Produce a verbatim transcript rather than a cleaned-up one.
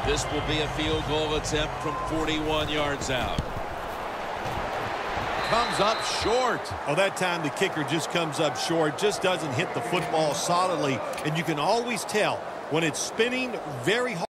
This will be a field goal attempt from forty-one yards out. Comes up short. Oh, that time the kicker just comes up short, just doesn't hit the football solidly, and you can always tell when it's spinning very hard.